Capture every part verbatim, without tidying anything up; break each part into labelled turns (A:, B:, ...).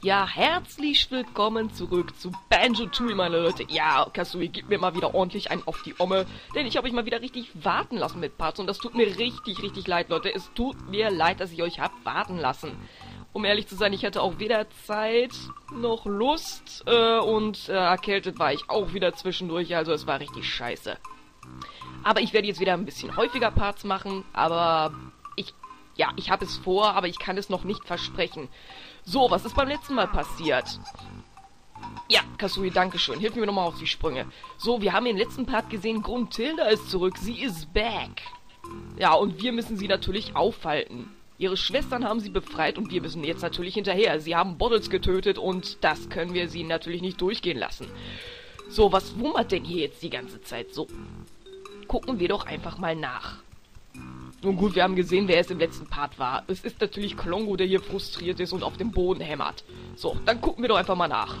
A: Ja, herzlich willkommen zurück zu Banjo-Tooie, meine Leute. Ja, Kasui, gib mir mal wieder ordentlich einen auf die Omme, denn ich habe euch mal wieder richtig warten lassen mit Parts und das tut mir richtig, richtig leid, Leute. Es tut mir leid, dass ich euch hab warten lassen. Um ehrlich zu sein, ich hatte auch weder Zeit noch Lust äh, und äh, erkältet war ich auch wieder zwischendurch, also es war richtig scheiße. Aber ich werde jetzt wieder ein bisschen häufiger Parts machen, aber ich, ja, ich habe es vor, aber ich kann es noch nicht versprechen. So, was ist beim letzten Mal passiert? Ja, Kasui, dankeschön. Hilf mir nochmal auf die Sprünge. So, wir haben im letzten Part gesehen, Gruntilda ist zurück. Sie ist back. Ja, und wir müssen sie natürlich aufhalten. Ihre Schwestern haben sie befreit und wir müssen jetzt natürlich hinterher. Sie haben Bottles getötet und das können wir sie natürlich nicht durchgehen lassen. So, was wummert denn hier jetzt die ganze Zeit so? Gucken wir doch einfach mal nach. Nun gut, wir haben gesehen, wer es im letzten Part war. Es ist natürlich Klongo, der hier frustriert ist und auf dem Boden hämmert. So, dann gucken wir doch einfach mal nach.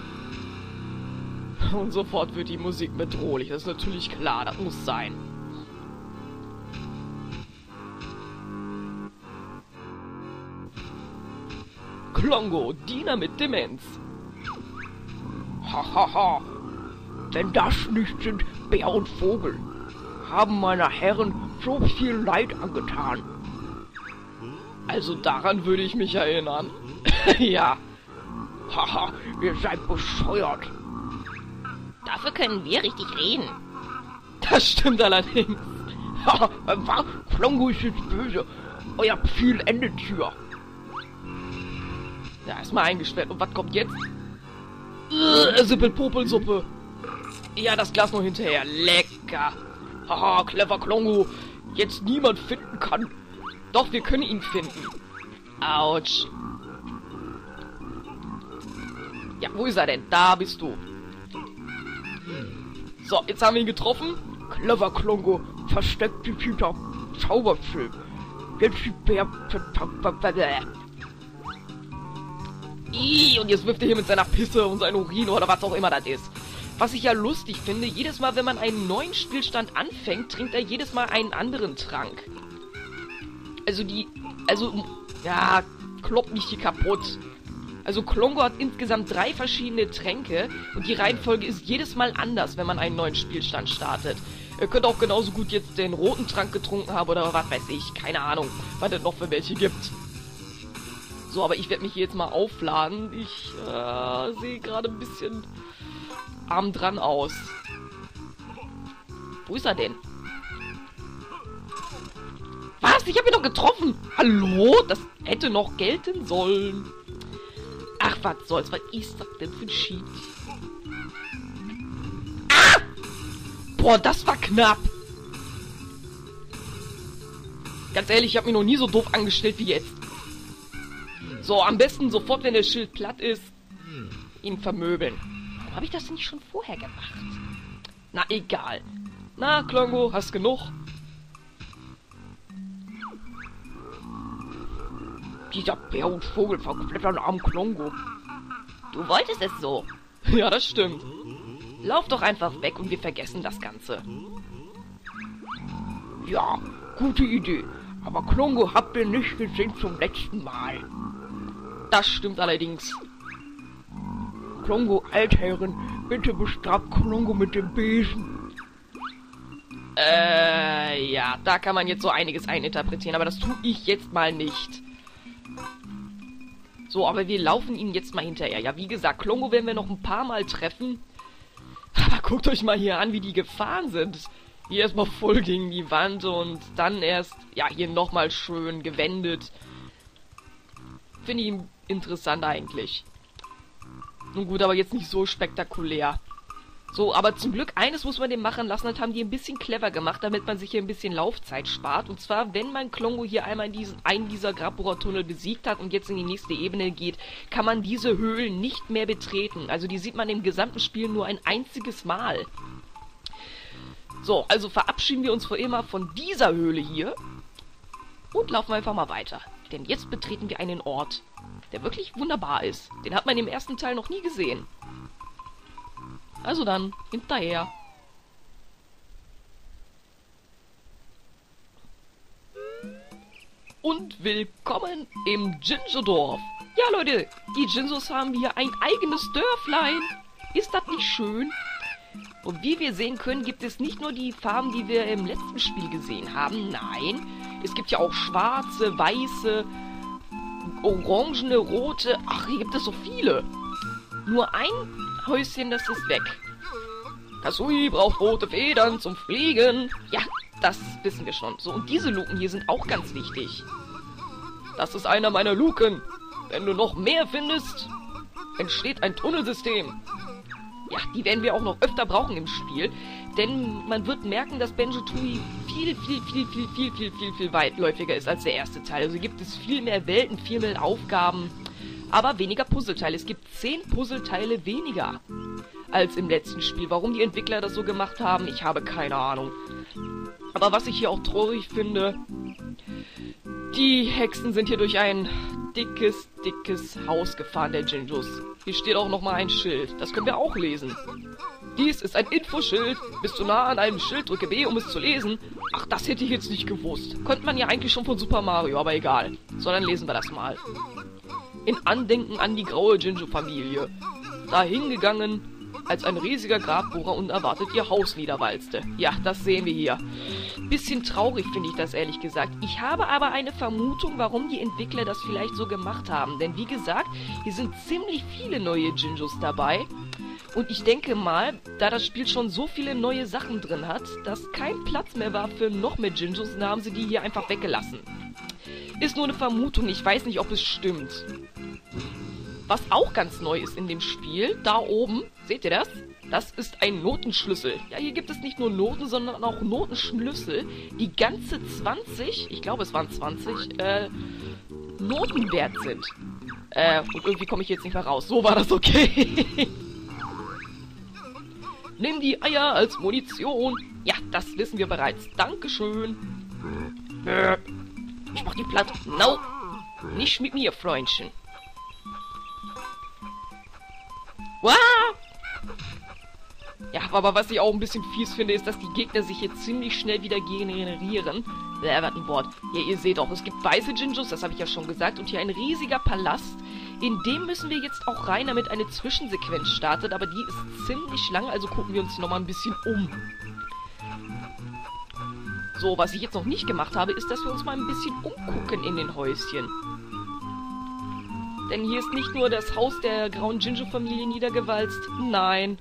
A: Und sofort wird die Musik bedrohlich. Das ist natürlich klar, das muss sein. Klongo, Diener mit Demenz. Hahaha. Ha, ha. Wenn das nicht sind Bär und Vogel, haben meiner Herren so viel Leid angetan. Also daran würde ich mich erinnern. Ja. Haha, ihr seid bescheuert.
B: Dafür können wir richtig reden.
A: Das stimmt allerdings. Haha, was? Klongo ist jetzt böse. Euer Ziel endet hier. Ja, erstmal eingesperrt. Und was kommt jetzt? Äh, Sippelpopelsuppe. Ja, das Glas noch hinterher. Lecker. Haha, clever Klongo. Jetzt niemand finden kann. Doch, wir können ihn finden. Autsch. Ja, wo ist er denn? Da bist du. So, jetzt haben wir ihn getroffen. Clever Klongo. Versteckt sich hinter Zauberschild. Jetzt die Bär... Ih, und jetzt wirft er hier mit seiner Pisse und seinem Urin oder was auch immer das ist. Was ich ja lustig finde, jedes Mal, wenn man einen neuen Spielstand anfängt, trinkt er jedes Mal einen anderen Trank. Also die... Also... Ja, kloppt nicht hier kaputt. Also Klongo hat insgesamt drei verschiedene Tränke und die Reihenfolge ist jedes Mal anders, wenn man einen neuen Spielstand startet. Ihr könnt auch genauso gut jetzt den roten Trank getrunken haben oder was weiß ich. Keine Ahnung, was es noch für welche gibt. So, aber ich werde mich hier jetzt mal aufladen. Ich äh, sehe gerade ein bisschen... arm dran aus. Wo ist er denn? Was? Ich habe ihn doch getroffen! Hallo? Das hätte noch gelten sollen. Ach, was soll's? Was ist das denn für ein Cheat? Ah! Boah, das war knapp. Ganz ehrlich, ich habe mich noch nie so doof angestellt wie jetzt. So, am besten sofort, wenn der Schild platt ist, ihn vermöbeln. Warum habe ich das denn nicht schon vorher gemacht? Na, egal. Na, Klongo, hast genug? Dieser Bär und Vogel verklettern am Klongo.
B: Du wolltest es so.
A: Ja, das stimmt. Lauf doch einfach weg und wir vergessen das Ganze. Ja, gute Idee. Aber Klongo habt ihr nicht gesehen zum letzten Mal. Das stimmt allerdings. Klongo, Altherren, bitte bestraft Klongo mit dem Besen. Äh, ja, da kann man jetzt so einiges eininterpretieren, aber das tue ich jetzt mal nicht. So, aber wir laufen ihnen jetzt mal hinterher. Ja, wie gesagt, Klongo werden wir noch ein paar Mal treffen. Aber guckt euch mal hier an, wie die gefahren sind. Hier erstmal voll gegen die Wand und dann erst, ja, hier nochmal schön gewendet. Finde ich interessant eigentlich. Nun gut, aber jetzt nicht so spektakulär. So, aber zum Glück, eines muss man dem machen lassen, das haben die ein bisschen clever gemacht, damit man sich hier ein bisschen Laufzeit spart. Und zwar, wenn man Klongo hier einmal in diesen, einen dieser Grabbohrer-Tunnel besiegt hat und jetzt in die nächste Ebene geht, kann man diese Höhlen nicht mehr betreten. Also die sieht man im gesamten Spiel nur ein einziges Mal. So, also verabschieden wir uns für immer von dieser Höhle hier und laufen einfach mal weiter. Denn jetzt betreten wir einen Ort, der wirklich wunderbar ist. Den hat man im ersten Teil noch nie gesehen. Also dann, hinterher. und willkommen im Jinjo-Dorf. Ja, Leute, die Jinjos haben hier ein eigenes Dörflein. Ist das nicht schön? Und wie wir sehen können, gibt es nicht nur die Farben, die wir im letzten Spiel gesehen haben. Nein, es gibt ja auch schwarze, weiße, orangene, rote. Ach, hier gibt es so viele. Nur ein Häuschen, das ist weg. Kasui braucht rote Federn zum Fliegen. Ja, das wissen wir schon. So, und diese Luken hier sind auch ganz wichtig. Das ist einer meiner Luken. Wenn du noch mehr findest, entsteht ein Tunnelsystem. Ja, die werden wir auch noch öfter brauchen im Spiel. Denn man wird merken, dass Banjo-Tooie viel, viel, viel, viel, viel, viel, viel, viel weitläufiger ist als der erste Teil. Also gibt es viel mehr Welten, viel mehr Aufgaben, aber weniger Puzzleteile. Es gibt zehn Puzzleteile weniger als im letzten Spiel. Warum die Entwickler das so gemacht haben, ich habe keine Ahnung. Aber was ich hier auch traurig finde, die Hexen sind hier durch ein dickes, dickes Haus gefahren, der Jinjos. Hier steht auch nochmal ein Schild. Das können wir auch lesen. Dies ist ein Infoschild. Bist du nah an einem Schild, drücke B, um es zu lesen. Ach, das hätte ich jetzt nicht gewusst. Könnte man ja eigentlich schon von Super Mario, aber egal. So, dann lesen wir das mal. In Andenken an die graue Jinjo-Familie. Dahingegangen, als ein riesiger Grabbohrer unerwartet ihr Haus niederwalzte. Ja, das sehen wir hier. Bisschen traurig finde ich das, ehrlich gesagt. Ich habe aber eine Vermutung, warum die Entwickler das vielleicht so gemacht haben. Denn wie gesagt, hier sind ziemlich viele neue Jinjos dabei. Und ich denke mal, da das Spiel schon so viele neue Sachen drin hat, dass kein Platz mehr war für noch mehr Jinjos, dann haben sie die hier einfach weggelassen. Ist nur eine Vermutung, ich weiß nicht, ob es stimmt. Was auch ganz neu ist in dem Spiel, da oben, seht ihr das? Das ist ein Notenschlüssel. Ja, hier gibt es nicht nur Noten, sondern auch Notenschlüssel, die ganze zwanzig, ich glaube es waren zwanzig, äh, Noten wert sind. Äh, und irgendwie komme ich jetzt nicht mehr raus. So war das okay. Nimm die Eier als Munition. Ja, das wissen wir bereits. Dankeschön. Äh, ich mach die platt. No, nicht mit mir, Freundchen. Wow! Ja, aber was ich auch ein bisschen fies finde, ist, dass die Gegner sich hier ziemlich schnell wieder generieren. Äh, was ein Wort. Ja, ihr seht auch, es gibt weiße Jinjos, das habe ich ja schon gesagt. Und hier ein riesiger Palast. In dem müssen wir jetzt auch rein, damit eine Zwischensequenz startet. Aber die ist ziemlich lang, also gucken wir uns nochmal ein bisschen um. So, was ich jetzt noch nicht gemacht habe, ist, dass wir uns mal ein bisschen umgucken in den Häuschen. Denn hier ist nicht nur das Haus der grauen Jinjo-Familie niedergewalzt. Nein.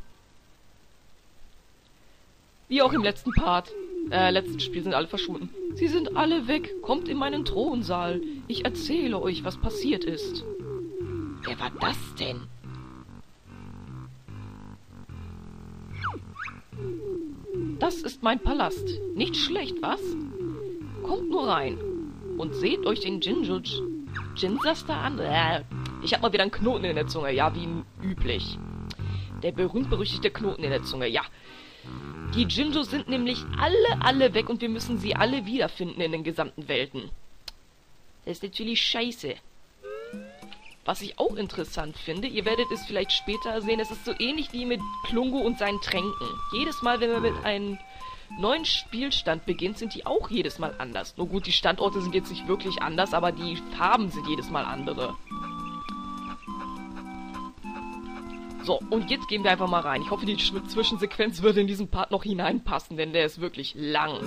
A: Wie auch im letzten Part. Äh, letzten Spiel sind alle verschwunden. Sie sind alle weg. Kommt in meinen Thronsaal. Ich erzähle euch, was passiert ist.
B: Wer war das denn?
A: Das ist mein Palast. Nicht schlecht, was? Kommt nur rein. Und seht euch den Jinjo... Jinsas da an. Äh, ich hab mal wieder einen Knoten in der Zunge. Ja, wie üblich. Der berühmt-berüchtigte Knoten in der Zunge. Ja. Die Jinjos sind nämlich alle, alle weg und wir müssen sie alle wiederfinden in den gesamten Welten. Das ist natürlich scheiße. Was ich auch interessant finde, ihr werdet es vielleicht später sehen, es ist so ähnlich wie mit Klungo und seinen Tränken. Jedes Mal, wenn man mit einem neuen Spielstand beginnt, sind die auch jedes Mal anders. Nur gut, die Standorte sind jetzt nicht wirklich anders, aber die Farben sind jedes Mal andere. So, und jetzt gehen wir einfach mal rein. Ich hoffe, die Zwischensequenz würde in diesen Part noch hineinpassen, denn der ist wirklich lang.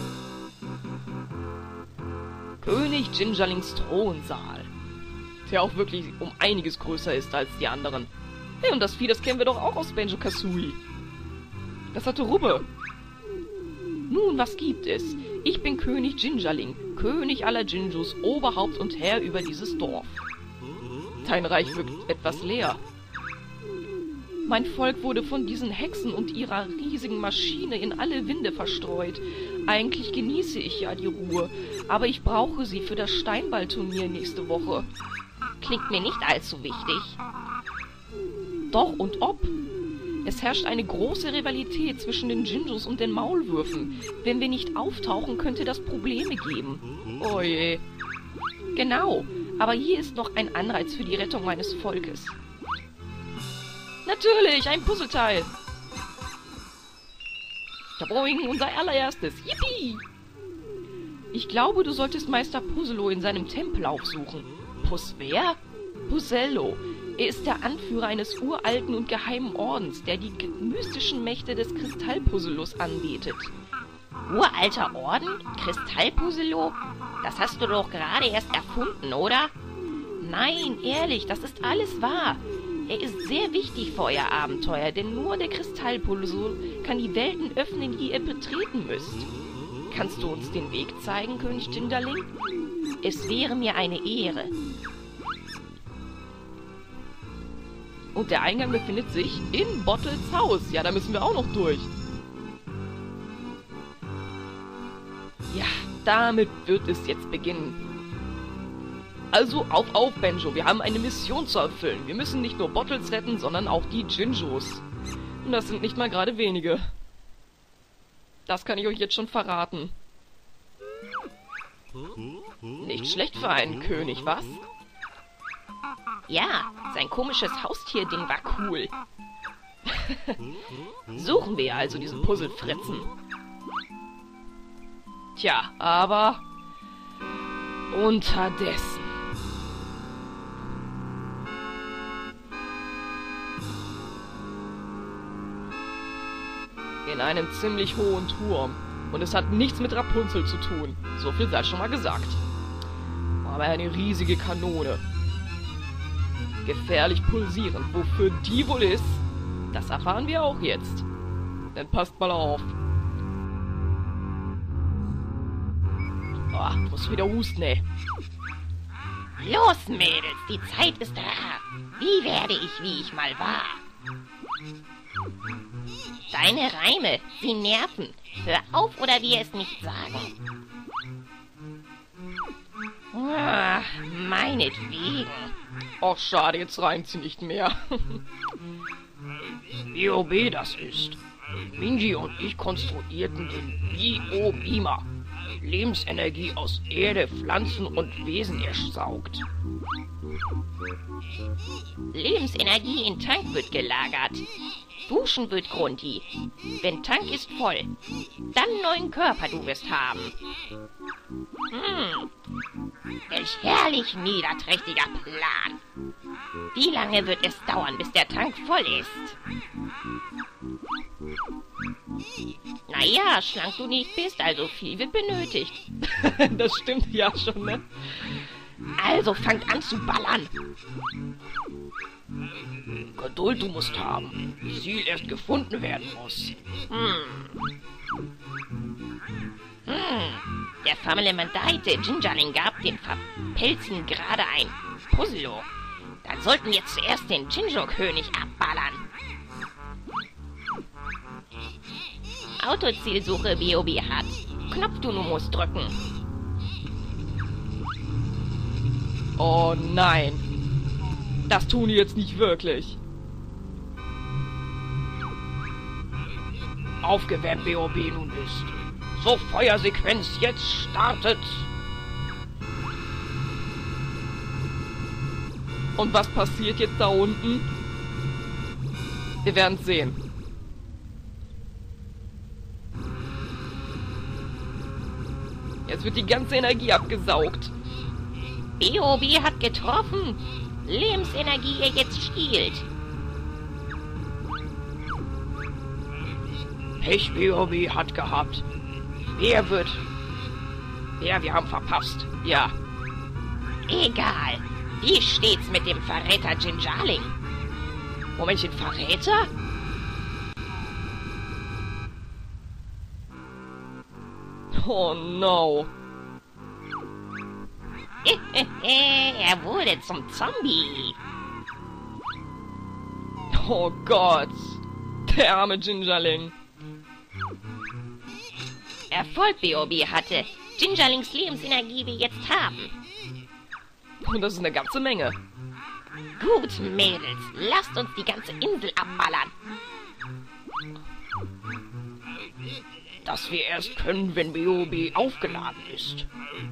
A: König Jinjalings Thronsaal. Der auch wirklich um einiges größer ist als die anderen. Hey, und das Vieh, das kennen wir doch auch aus Banjo-Kazooie. Das hatte Rubbe. Nun, was gibt es? Ich bin König Jinjaling, König aller Jinjos, Oberhaupt und Herr über dieses Dorf. Dein Reich wirkt etwas leer. Mein Volk wurde von diesen Hexen und ihrer riesigen Maschine in alle Winde verstreut. Eigentlich genieße ich ja die Ruhe, aber ich brauche sie für das Steinballturnier nächste Woche.
B: Klingt mir nicht allzu wichtig.
A: Doch und ob. Es herrscht eine große Rivalität zwischen den Jinjos und den Maulwürfen. Wenn wir nicht auftauchen, könnte das Probleme geben. Oh je. Genau, aber hier ist noch ein Anreiz für die Rettung meines Volkes. Natürlich, ein Puzzleteil. Boing, unser allererstes. Yippie! Ich glaube, du solltest Meister Puzzlo in seinem Tempel aufsuchen. Pus wer? Puzello. Er ist der Anführer eines uralten und geheimen Ordens, der die mystischen Mächte des Kristallpuzzlos anbetet.
B: Uralter Orden? Kristallpuzzlo? Das hast du doch gerade erst erfunden, oder?
A: Nein, ehrlich, das ist alles wahr. Er ist sehr wichtig für euer Abenteuer, denn nur der Kristallpuzzlo kann die Welten öffnen, die ihr betreten müsst. Kannst du uns den Weg zeigen, König Jinjaling?
B: Es wäre mir eine Ehre.
A: Und der Eingang befindet sich in Bottles Haus. Ja, da müssen wir auch noch durch. Ja, damit wird es jetzt beginnen. Also auf, auf, Banjo. Wir haben eine Mission zu erfüllen. Wir müssen nicht nur Bottles retten, sondern auch die Jinjos. Und das sind nicht mal gerade wenige. Das kann ich euch jetzt schon verraten. Nicht schlecht für einen König, was?
B: Ja, sein komisches Haustierding war cool.
A: Suchen wir also diesen Puzzlefritzen. Tja, aber unterdessen. In einem ziemlich hohen Turm. Und es hat nichts mit Rapunzel zu tun. So viel sei schon mal gesagt. Aber eine riesige Kanone. Gefährlich pulsierend. Wofür die wohl ist, das erfahren wir auch jetzt. Dann passt mal auf. Oh, muss wieder husten, ey.
B: Los, Mädels, die Zeit ist rar. Wie werde ich, wie ich mal war? Deine Reime, sie nerven. Hör auf oder wir es nicht sagen. Ah, meinetwegen.
A: Och, schade, jetzt reimt sie nicht mehr. B O B das ist. Minji und ich konstruierten den Bio-Beamer. Lebensenergie aus Erde, Pflanzen und Wesen ersaugt.
B: Lebensenergie in Tank wird gelagert. Duschen wird Grunti. Wenn Tank ist voll, dann neuen Körper du wirst haben. Hm, welch herrlich niederträchtiger Plan. Wie lange wird es dauern, bis der Tank voll ist? Naja, schlank du nicht bist, also viel wird benötigt.
A: Das stimmt ja schon, ne?
B: Also fangt an zu ballern.
A: Geduld du musst haben. Ziel erst gefunden werden muss.
B: Hm. Hm. Der vermaledeite Jinjaling gab dem Verpelzen gerade ein Puzzlo. Dann sollten wir zuerst den Jinjo-König abballern. Autozielsuche B O B hat. Knopf du nur musst drücken.
A: Oh nein. Das tun die jetzt nicht wirklich. Aufgewärmt B O B nun ist. So, Feuersequenz, jetzt startet. Und was passiert jetzt da unten? Wir werden es sehen. Jetzt wird die ganze Energie abgesaugt.
B: B O B hat getroffen. Lebensenergie ihr jetzt stiehlt.
A: Pech B O B hat gehabt. Wer wird... Ja, wir haben verpasst. Ja.
B: Egal. Wie steht's mit dem Verräter Jinjaling?
A: Momentchen, Verräter? Oh no.
B: Er wurde zum Zombie.
A: Oh Gott. Der arme Jinjaling.
B: Erfolg B O B hatte. Jinjalings Lebensenergie wir jetzt haben.
A: Und das ist eine ganze Menge.
B: Gut, Mädels. Lasst uns die ganze Insel abballern.
A: Das wir erst können, wenn B O B aufgeladen ist.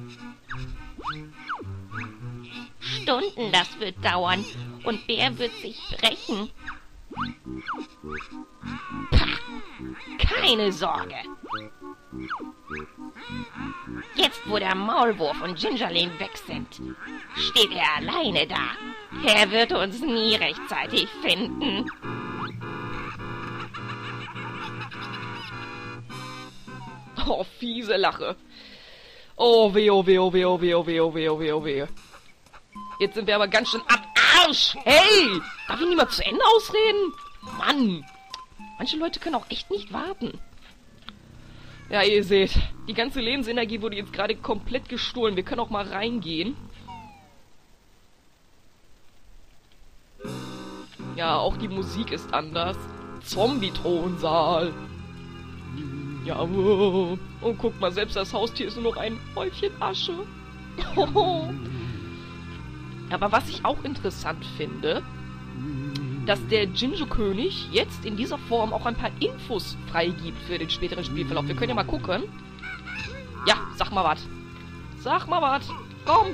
B: Stunden das wird dauern. Und wer wird sich brechen? Pah, keine Sorge. Jetzt, wo der Maulwurf und Gingerling weg sind, steht er alleine da. Er wird uns nie rechtzeitig finden.
A: Oh, fiese Lache. Oh, weh, oh, weh, oh, weh, oh, weh, oh, weh, oh, weh, oh, weh, oh, weh. Jetzt sind wir aber ganz schön am Arsch. Hey, darf ich nicht mal zu Ende ausreden? Mann, manche Leute können auch echt nicht warten. Ja, ihr seht, die ganze Lebensenergie wurde jetzt gerade komplett gestohlen. Wir können auch mal reingehen. Ja, auch die Musik ist anders. Zombie-Thronsaal. Ja, oh. Und guck mal, selbst das Haustier ist nur noch ein Häufchen Asche. Aber was ich auch interessant finde, dass der Jinjo-König jetzt in dieser Form auch ein paar Infos freigibt für den späteren Spielverlauf. Wir können ja mal gucken. Ja, sag mal was. Sag mal was. Komm.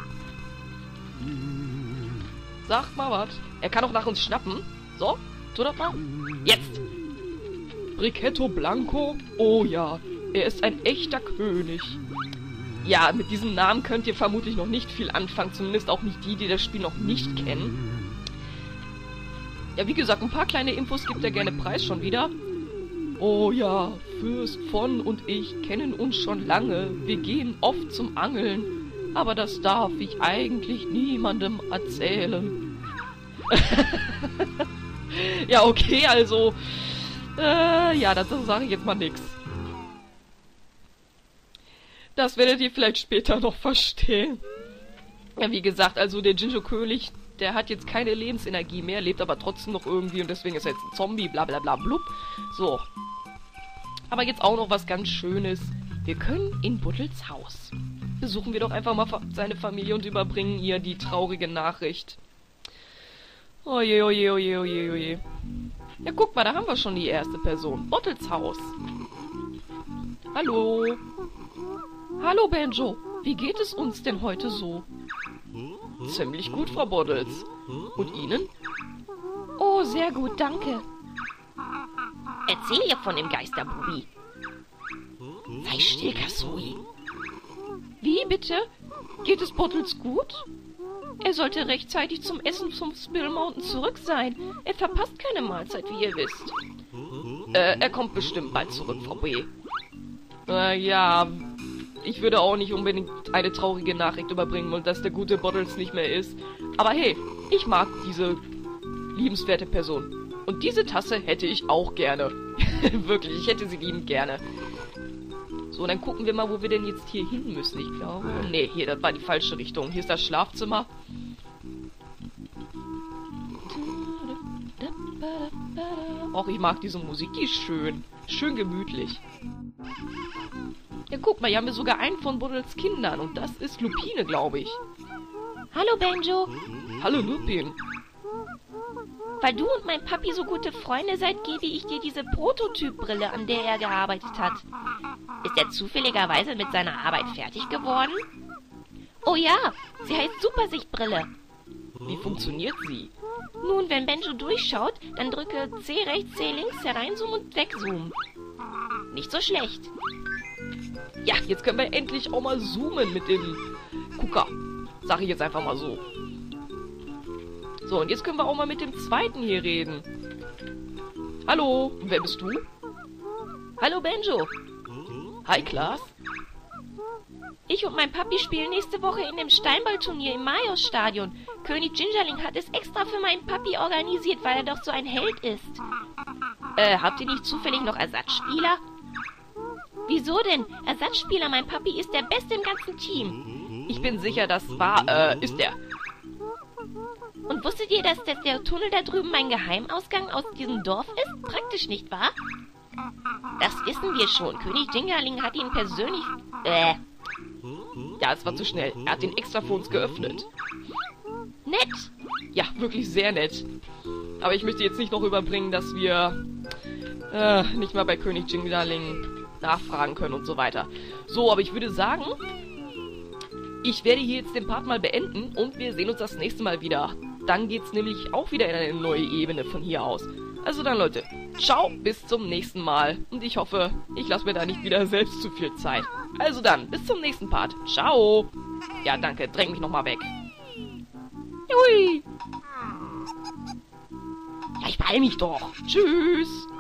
A: Sag mal was. Er kann auch nach uns schnappen. So, tu das mal. Jetzt. Bricchetto Blanco? Oh ja, er ist ein echter König. Ja, mit diesem Namen könnt ihr vermutlich noch nicht viel anfangen. Zumindest auch nicht die, die das Spiel noch nicht kennen. Ja, wie gesagt, ein paar kleine Infos gibt er gerne preis schon wieder. Oh ja, Fürst von und ich kennen uns schon lange. Wir gehen oft zum Angeln. Aber das darf ich eigentlich niemandem erzählen. Ja, okay, also... Äh, ja, dazu sage ich jetzt mal nix. Das werdet ihr vielleicht später noch verstehen. Ja, wie gesagt, also der Jinjo-König, der hat jetzt keine Lebensenergie mehr, lebt aber trotzdem noch irgendwie und deswegen ist er jetzt ein Zombie, bla bla bla blub. So. Aber jetzt auch noch was ganz Schönes. Wir können in Buttels Haus. Besuchen wir doch einfach mal seine Familie und überbringen ihr die traurige Nachricht. Oje, oje, oje, oje, oje. Ja, guck mal, da haben wir schon die erste Person. Buttels Haus. Hallo. Hallo, Banjo. Wie geht es uns denn heute so? Ziemlich gut, Frau Bottles. Und Ihnen?
B: Oh, sehr gut, danke. Erzähl ihr von dem Geisterbubi. Sei still, Kasui.
A: Wie, bitte? Geht es Bottles gut? Er sollte rechtzeitig zum Essen zum Spill Mountain zurück sein. Er verpasst keine Mahlzeit, wie ihr wisst. Äh, er kommt bestimmt bald zurück, Frau B. Äh, ja... Ich würde auch nicht unbedingt eine traurige Nachricht überbringen wollen, dass der gute Bottles nicht mehr ist. Aber hey, ich mag diese liebenswerte Person. Und diese Tasse hätte ich auch gerne. Wirklich, ich hätte sie liebend gerne. So, dann gucken wir mal, wo wir denn jetzt hier hin müssen. Ich glaube... Nee, hier, das war die falsche Richtung. Hier ist das Schlafzimmer. Och, ich mag diese Musik. Die ist schön. Schön gemütlich. Ja, guck mal, hier haben wir sogar einen von Buttels Kindern. Und das ist Lupine, glaube ich.
B: Hallo, Banjo.
A: Hallo, Lupin.
B: Weil du und mein Papi so gute Freunde seid, gebe ich dir diese Prototypbrille, an der er gearbeitet hat. Ist er zufälligerweise mit seiner Arbeit fertig geworden? Oh ja, sie heißt Supersichtbrille.
A: Wie funktioniert sie?
B: Nun, wenn Banjo durchschaut, dann drücke C rechts, C links, hereinzoomen und wegzoomen. Nicht so schlecht.
A: Ja, jetzt können wir endlich auch mal zoomen mit dem Gucker. Sag ich jetzt einfach mal so. So, und jetzt können wir auch mal mit dem zweiten hier reden. Hallo, wer bist du?
B: Hallo, Banjo.
A: Hi, Klaas.
B: Ich und mein Papi spielen nächste Woche in dem Steinballturnier im Majos-Stadion. König Gingerling hat es extra für meinen Papi organisiert, weil er doch so ein Held ist. Äh, habt ihr nicht zufällig noch Ersatzspieler? Wieso denn? Ersatzspieler, mein Papi ist der Beste im ganzen Team.
A: Ich bin sicher, das war, äh, ist er.
B: Und wusstet ihr, dass das der Tunnel da drüben mein Geheimausgang aus diesem Dorf ist? Praktisch, nicht wahr? Das wissen wir schon. König Gingerling hat ihn persönlich... Äh...
A: Ja, es war zu schnell. Er hat den extra für uns geöffnet.
B: Nett.
A: Ja, wirklich sehr nett. Aber ich möchte jetzt nicht noch überbringen, dass wir äh, nicht mal bei König Gingerling nachfragen können und so weiter. So, aber ich würde sagen, ich werde hier jetzt den Part mal beenden und wir sehen uns das nächste Mal wieder. Dann geht's nämlich auch wieder in eine neue Ebene von hier aus. Also dann, Leute, ciao, bis zum nächsten Mal. Und ich hoffe, ich lasse mir da nicht wieder selbst zu viel Zeit. Also dann, bis zum nächsten Part. Ciao. Ja, danke, dräng mich nochmal weg. Hui. Ja, ich beeil mich doch. Tschüss.